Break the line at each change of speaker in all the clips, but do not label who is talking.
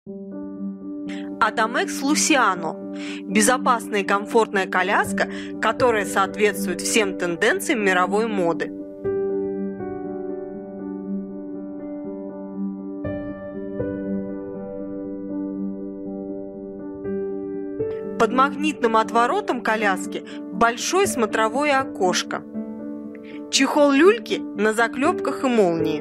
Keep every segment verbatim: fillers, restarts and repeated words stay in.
Адамекс Лусиано – безопасная и комфортная коляска, которая соответствует всем тенденциям мировой моды. Под магнитным отворотом коляски большое смотровое окошко. Чехол люльки на заклепках и молнии.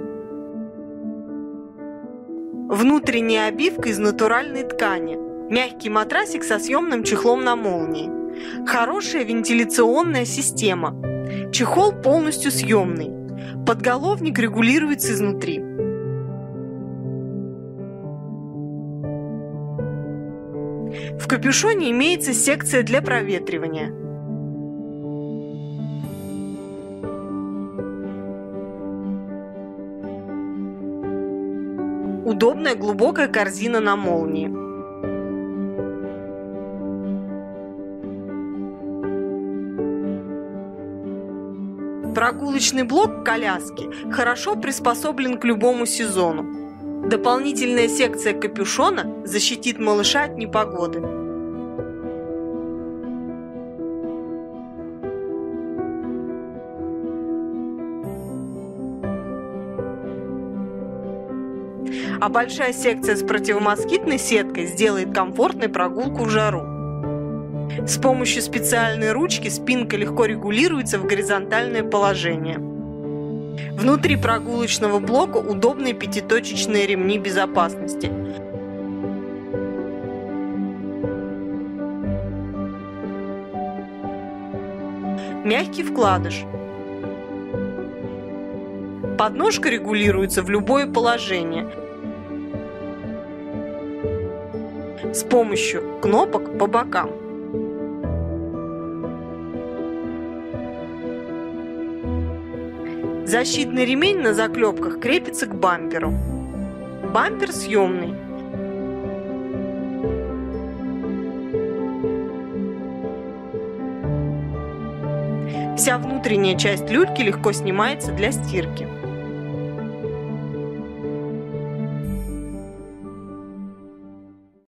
Внутренняя обивка из натуральной ткани. Мягкий матрасик со съемным чехлом на молнии. Хорошая вентиляционная система. Чехол полностью съемный. Подголовник регулируется изнутри. В капюшоне имеется секция для проветривания. Удобная глубокая корзина на молнии. Прогулочный блок коляски хорошо приспособлен к любому сезону. Дополнительная секция капюшона защитит малыша от непогоды. А большая секция с противомоскитной сеткой сделает комфортной прогулку в жару. С помощью специальной ручки спинка легко регулируется в горизонтальное положение. Внутри прогулочного блока удобные пятиточечные ремни безопасности. Мягкий вкладыш. Подножка регулируется в любое положение с помощью кнопок по бокам. Защитный ремень на заклепках крепится к бамперу. Бампер съемный. Вся внутренняя часть люльки легко снимается для стирки.